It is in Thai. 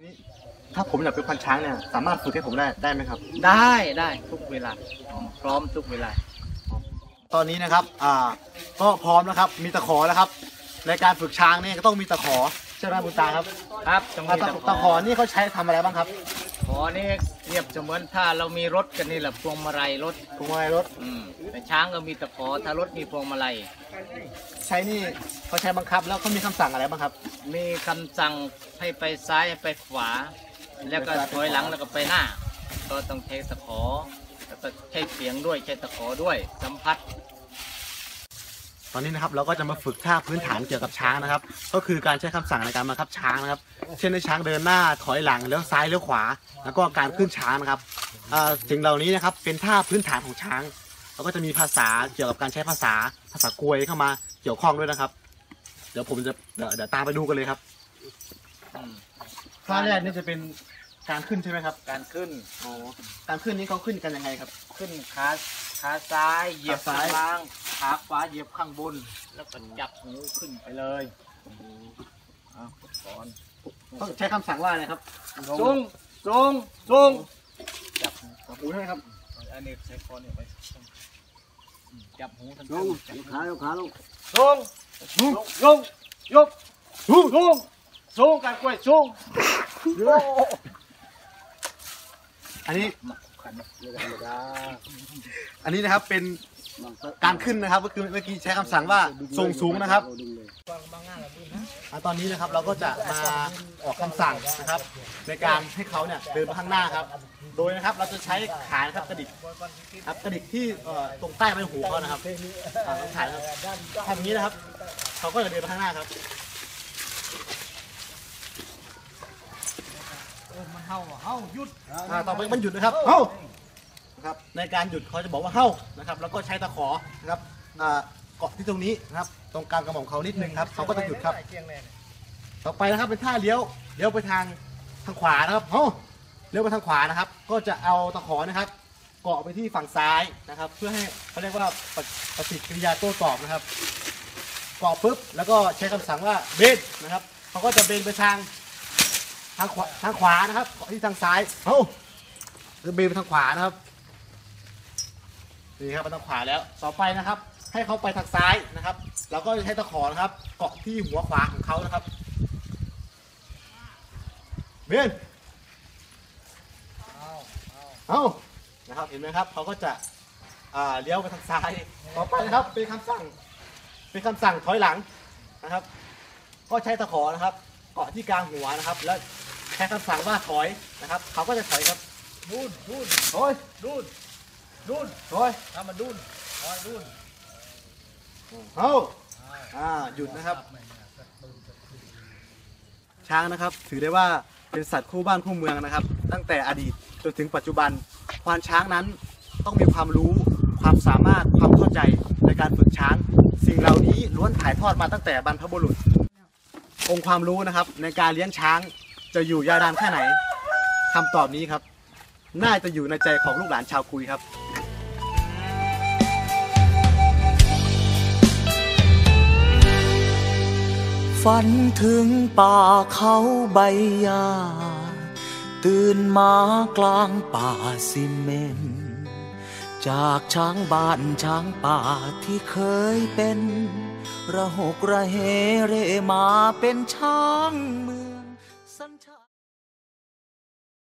ถ้าผมอยากเป็นควานช้างเนี่ยสามารถฝึกให้ผมได้ไหมครับได้ทุกเวลาพร้อมทุกเวลาตอนนี้นะครับก็พร้อมแล้วครับมีตะขอแล้วครับในการฝึกช้างเนี่ยก็ต้องมีตะขอใช่ไหมบุญตาครับต้องมีตะขอนี่เขาใช้ทำอะไรบ้างครับขอนี่เรียบเสมือนถ้าเรามีรถกันนี่แหละพวงมาลัยรถแต่ช้างก็มีตะขอถ้ารถมีพวงมาลัยใช้นี่เขาใช้บังคับแล้วเขามีคำสั่งอะไรบ้างครับมีคำสั่งให้ไปซ้ายให้ไปขวาแล้วก็ถอยหลังแล้วก็ไปหน้าก็ต้องใช้ตะขอแล้วก็ใช้เสียงด้วยใช้ตะขอด้วยสัมผัสตอนนี้นะครับเราก็จะมาฝึกท่าพื้นฐานเกี่ยวกับช้างนะครับก็คือการใช้คำสั่งในการบังคับช้างนะครับเช่นให้ช้างเดินหน้าถอยหลังเลี้ยวซ้ายเลี้ยวขวาแล้วก็การขึ้นช้างนะครับสิ่งเหล่านี้นะครับเป็นท่าพื้นฐานของช้างแล้วก็จะมีภาษาเกี่ยวกับการใช้ภาษากวยเข้ามาเกี่ยวข้องด้วยนะครับเดี๋ยวผมจะเดี๋ยวตามไปดูกันเลยครับท่าแรกนี่จะเป็นการขึ้นใช่ไหมครับการขึ้นการขึ้นนี้เขาขึ้นกันยังไงครับขึ้นขาซ้ายเหยียบข้างล่างขาขวาเหยียบข้างบนแล้วก็จับหูขึ้นไปเลยก่อนต้องใช้คำสั่งว่าอะไรครับทรงจับหูใช่ไหมครับอันนี้ใช้คอเนี่ยไปจับหูทั้งขาลงทรงยกทรงการกล้วยทรงอันนี้นะครับเป็นการขึ้นนะครับก็คือเมื่อกี้ใช้คำสั่งว่าทรงสูงนะครับตอนนี้นะครับเราก็จะมาออกคำสั่งนะครับในการให้เขาเนี่ยเดินไปข้างหน้าครับโดยนะครับเราจะใช้ขาครับกระดิกที่ตรงใต้ใบหูเขานะครับขาครับทำอย่างนี้นะครับเขาก็จะเดินไปข้างหน้าครับมันเห่าหยุดต่อไปมันหยุดนะครับเห่าครับในการหยุดเขาจะบอกว่าเห่านะครับแล้วก็ใช้ตะขอนะครับเกาะที่ตรงนี้นะครับตรงกลางกระหม่อมเขานิดนึงครับเขาก็จะหยุดครับต่อไปนะครับเป็นท่าเลี้ยวไปทางขวานะครับเฮ้าเลี้ยวไปทางขวานะครับก็จะเอาตะขอนะครับเกาะไปที่ฝั่งซ้ายนะครับเพื่อให้เขาเรียกว่าปฏิกิริยาโต้ตอบนะครับเกาะปุ๊บแล้วก็ใช้คำสั่งว่าเบนนะครับเขาก็จะเบนไปทางขวานะครับที่ทางซ้ายเฮ้าเบนไปทางขวานะครับนี่ครับไปทางขวาแล้วต่อไปนะครับให้เขาไปทางซ้ายนะครับเราก็ใช้ตะขอนะครับเกาะที่หัวขวาของเขานะครับเบนเอานะครับเห็นไหมครับเขาก็จะเลี้ยวไปทางซ้ายต่อไปนะครับเป็นคำสั่งถอยหลังนะครับก็ใช้ตะขอนะครับเกาะที่กลางหัวนะครับแล้วใช้คำสั่งว่าถอยนะครับเขาก็จะถอยครับดูนถอยถอยทำมาดูนเอาหยุดนะครับช้างนะครับถือได้ว่าเป็นสัตว์คู่บ้านคู่เมืองนะครับตั้งแต่อดีตจนถึงปัจจุบันควานช้างนั้นต้องมีความรู้ความสามารถความเข้าใจในการฝึกช้างสิ่งเหล่านี้ล้วนถ่ายทอดมาตั้งแต่บรรพบุรุษองค์ความรู้นะครับในการเลี้ยงช้างจะอยู่ยาวนานแค่ไหนคำตอบนี้ครับน่าจะอยู่ในใจของลูกหลานชาวกุยครับฝันถึงป่าเขาใบหญ้าตื่นมากลางป่าซีเมนต์จากช้างบ้านช้างป่าที่เคยเป็นระหกระเหเรมาเป็นช้างเมือง